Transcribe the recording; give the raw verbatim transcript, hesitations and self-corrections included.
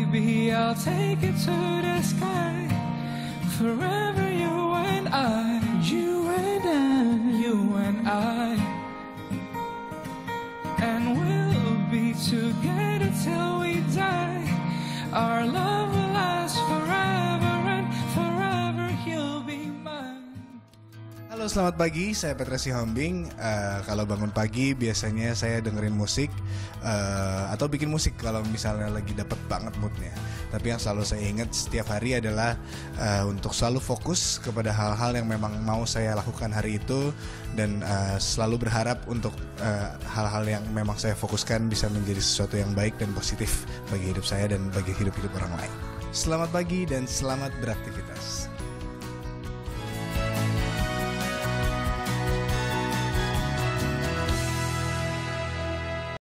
baby, I'll take it to the sky. Forever you and I, you and I, you and I. And we'll be together till we die. Our love will last forever and forever you'll be mine. Halo, selamat pagi, saya Petra Sihombing. uh, Kalau bangun pagi biasanya saya dengerin musik uh, atau bikin musik kalau misalnya lagi dapet banget moodnya. Tapi yang selalu saya ingat setiap hari adalah uh, untuk selalu fokus kepada hal-hal yang memang mau saya lakukan hari itu. Dan uh, selalu berharap untuk uh, hal-hal yang memang saya fokuskan bisa menjadi sesuatu yang baik dan positif bagi hidup saya dan bagi hidup-hidup orang lain. Selamat pagi dan selamat beraktivitas.